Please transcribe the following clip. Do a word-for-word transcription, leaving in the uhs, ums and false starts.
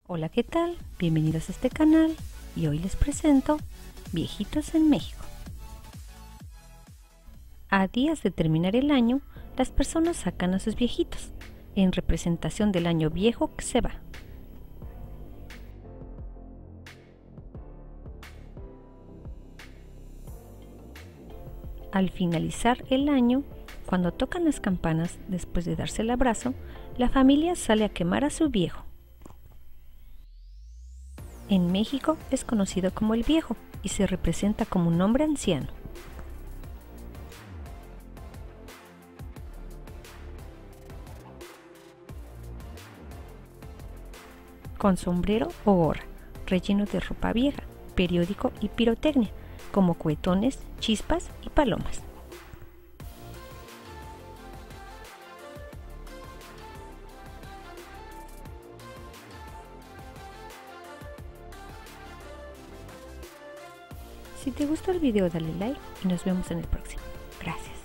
Hola, ¿qué tal? Bienvenidos a este canal y hoy les presento Viejitos en México. A días de terminar el año, las personas sacan a sus viejitos, en representación del año viejo que se va. Al finalizar el año, cuando tocan las campanas después de darse el abrazo, la familia sale a quemar a su viejo. En México es conocido como el viejo y se representa como un hombre anciano. Con sombrero o gorra, relleno de ropa vieja, periódico y pirotecnia, como cohetones, chispas y palomas. Si te gustó el video dale like y nos vemos en el próximo. Gracias.